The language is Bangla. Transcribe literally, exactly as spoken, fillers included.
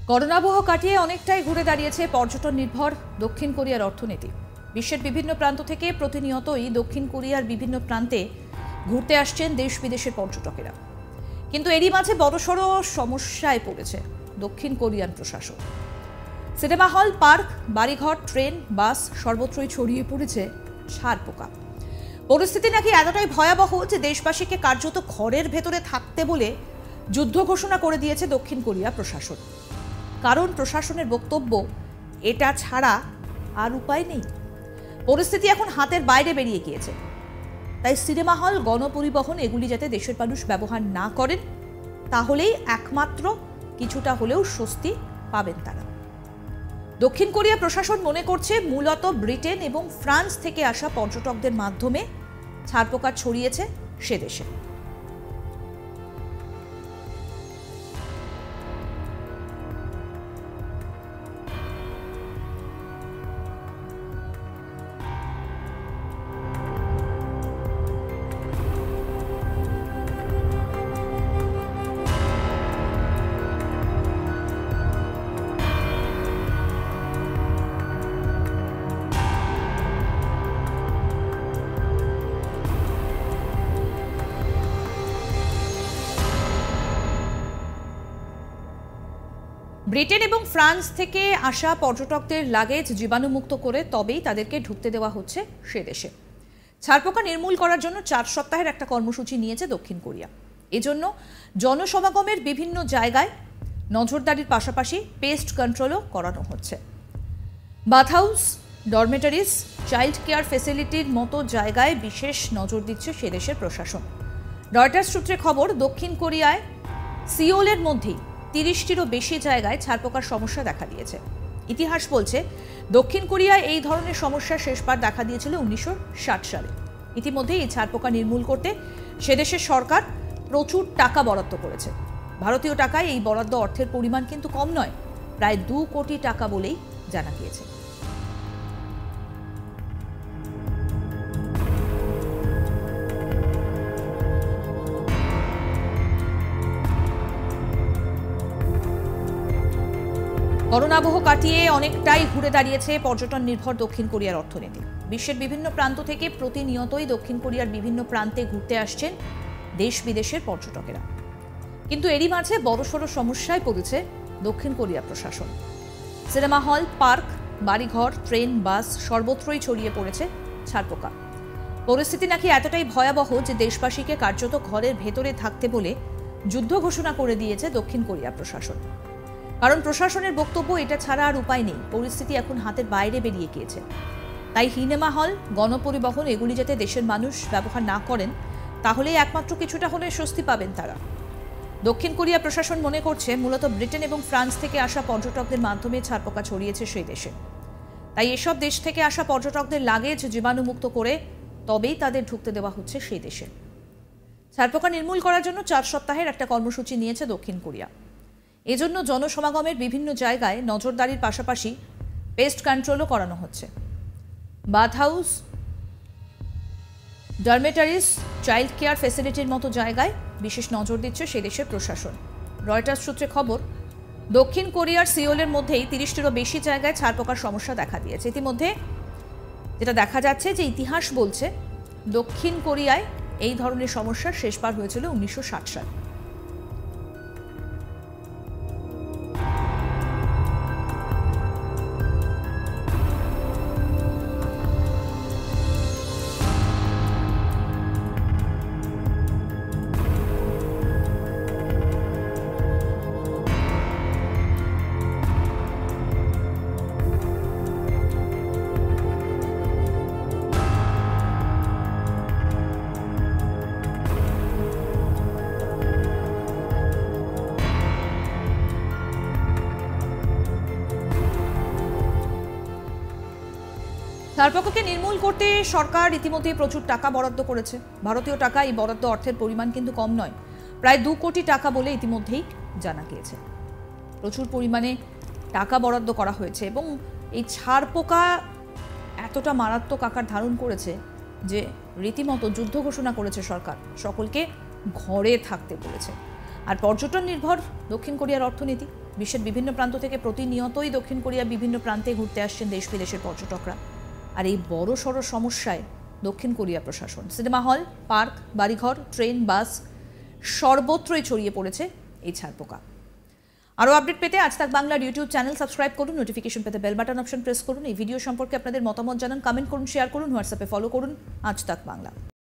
করোনাবহ কাটিয়ে অনেকটাই ঘুরে দাঁড়িয়েছে পর্যটন নির্ভর দক্ষিণ কোরিয়ার অর্থনীতি। বিশ্বের বিভিন্ন প্রান্ত থেকে প্রতিনিয়তই দক্ষিণ কোরিয়ার বিভিন্ন প্রান্তে ঘুরতে আসছেন দেশ বিদেশের পর্যটকেরা। কিন্তু এরই মাঝে বড়সড় সমস্যায় পড়েছে দক্ষিণ কোরিয়ান প্রশাসন। সিনেমা হল, পার্ক, বাড়িঘর, ট্রেন, বাস সর্বত্রই ছড়িয়ে পড়েছে ছারপোকা। পরিস্থিতি নাকি এতটাই ভয়াবহ যে দেশবাসীকে কার্যত ঘরের ভেতরে থাকতে বলে যুদ্ধ ঘোষণা করে দিয়েছে দক্ষিণ কোরিয়া প্রশাসন। কারণ প্রশাসনের বক্তব্য, এটা ছাড়া আর উপায় নেই। পরিস্থিতি এখন হাতের বাইরে বেরিয়ে গিয়েছে। তাই সিনেমা হল, গণপরিবহন এগুলি যাতে দেশের মানুষ ব্যবহার না করেন, তাহলেই একমাত্র কিছুটা হলেও স্বস্তি পাবেন তারা। দক্ষিণ কোরিয়া প্রশাসন মনে করছে মূলত ব্রিটেন এবং ফ্রান্স থেকে আসা পর্যটকদের মাধ্যমে ছারপোকা ছড়িয়েছে সে দেশে। ব্রিটেন এবং ফ্রান্স থেকে আসা পর্যটকদের লাগেজ জীবাণুমুক্ত করে তবেই তাদেরকে ঢুকতে দেওয়া হচ্ছে সে দেশে। ছারপোকা নির্মূল করার জন্য চার সপ্তাহের একটা কর্মসূচি নিয়েছে দক্ষিণ কোরিয়া। এজন্য জনসমাগমের বিভিন্ন জায়গায় নজরদারির পাশাপাশি পেস্ট কন্ট্রোলও করানো হচ্ছে। Bath house, dormitories, child care ফেসিলিটির মতো জায়গায় বিশেষ নজর দিচ্ছে সে দেশের প্রশাসন। রয়টার্স সূত্রে খবর, দক্ষিণ কোরিয়ায় সিওলের মধ্যেই তিরিশটিরও বেশি জায়গায় ছারপোকার সমস্যা দেখা দিয়েছে। ইতিহাস বলছে দক্ষিণ কোরিয়ায় এই ধরনের সমস্যা শেষবার দেখা দিয়েছিল উনিশশো ষাট সালে। ইতিমধ্যে এই ছারপোকা নির্মূল করতে সেদেশের সরকার প্রচুর টাকা বরাদ্দ করেছে। ভারতীয় টাকায় এই বরাদ্দ অর্থের পরিমাণ কিন্তু কম নয়, প্রায় দু কোটি টাকা বলেই জানা গিয়েছে। করোনাবহ কাটিয়ে অনেকটাই ঘুরে দাঁড়িয়েছে পর্যটন নির্ভর দক্ষিণ কোরিয়ার অর্থনীতি। বিশ্বের বিভিন্ন প্রান্ত থেকে প্রতিনিয়তই দক্ষিণ কোরিয়ার বিভিন্ন প্রান্তে ঘুরতে আসছেন দেশ বিদেশের পর্যটকেরা। কিন্তু এরই মাঝে বড়সড় সমস্যায় পড়েছে দক্ষিণ কোরিয়া প্রশাসন। সিনেমা হল, পার্ক, বাড়িঘর, ট্রেন, বাস সর্বত্রই ছড়িয়ে পড়েছে ছারপোকা। পরিস্থিতি নাকি এতটাই ভয়াবহ যে দেশবাসীকে কার্যত ঘরের ভেতরে থাকতে বলে যুদ্ধ ঘোষণা করে দিয়েছে দক্ষিণ কোরিয়া প্রশাসন। কারণ প্রশাসনের বক্তব্য, এটা ছাড়া আর উপায় নেই। পরিস্থিতি এখন হাতের বাইরে বেরিয়ে গিয়েছে। তাই সিনেমা হল, গণপরিবহন এগুলি যাতে দেশের মানুষ ব্যবহার না করেন, তাহলেই একমাত্র কিছুটা হলে স্বস্তি পাবেন তারা। দক্ষিণ কোরিয়া প্রশাসন মনে করছে মূলত ব্রিটেন এবং ফ্রান্স থেকে আসা পর্যটকদের মাধ্যমে ছারপোকা ছড়িয়েছে সেই দেশে। তাই এসব দেশ থেকে আসা পর্যটকদের লাগেজ জীবাণুমুক্ত করে তবেই তাদের ঢুকতে দেওয়া হচ্ছে সেই দেশে। ছারপোকা নির্মূল করার জন্য চার সপ্তাহের একটা কর্মসূচি নিয়েছে দক্ষিণ কোরিয়া। এজন্য জনসমাগমের বিভিন্ন জায়গায় নজরদারির পাশাপাশি পেস্ট কন্ট্রোলও করানো হচ্ছে। Bath house, dormitories, child care ফেসিলিটির মতো জায়গায় বিশেষ নজর দিচ্ছে সে দেশের প্রশাসন। রয়টার্স সূত্রে খবর, দক্ষিণ কোরিয়ার সিওলের মধ্যেই তিরিশটিরও বেশি জায়গায় ছারপোকার সমস্যা দেখা দিয়েছে। ইতিমধ্যে যেটা দেখা যাচ্ছে যে ইতিহাস বলছে দক্ষিণ কোরিয়ায় এই ধরনের সমস্যা শেষবার হয়েছিল উনিশশো ষাট সালে। ছারপোকাকে নির্মূল করতে সরকার ইতিমধ্যে প্রচুর টাকা বরাদ্দ করেছে। ভারতীয় টাকা এই বরাদ্দ অর্থের পরিমাণ কিন্তু কম নয়, প্রায় দু কোটি টাকা বলে ইতিমধ্যেই জানা গিয়েছে। প্রচুর পরিমাণে টাকা বরাদ্দ করা হয়েছে এবং এই ছারপোকা এতটা মারাত্মক আকার ধারণ করেছে যে রীতিমতো যুদ্ধ ঘোষণা করেছে সরকার, সকলকে ঘরে থাকতে বলেছে। আর পর্যটন নির্ভর দক্ষিণ কোরিয়ার অর্থনীতি। বিশ্বের বিভিন্ন প্রান্ত থেকে প্রতিনিয়তই দক্ষিণ কোরিয়ার বিভিন্ন প্রান্তে ঘুরতে আসছেন দেশ বিদেশের পর্যটকরা। আর এই বড় সড় সমস্যায় দক্ষিণ কোরিয়া প্রশাসন। সিনেমা হল, পার্ক, বাড়িঘর, ট্রেন, বাস সর্বত্রই ছড়িয়ে পড়েছে এই ছারপোকা। আরও আপডেট পেতে আজ তাক বাংলার ইউটিউব চ্যানেল সাবস্ক্রাইব করুন, নোটিফিকেশন পেতে বেল বাটন অপশন প্রেস করুন। এই ভিডিও সম্পর্কে আপনাদের মতামত জানান, কমেন্ট করুন, শেয়ার করুন, হোয়াটসঅ্যাপে ফলো করুন আজ তাক বাংলা।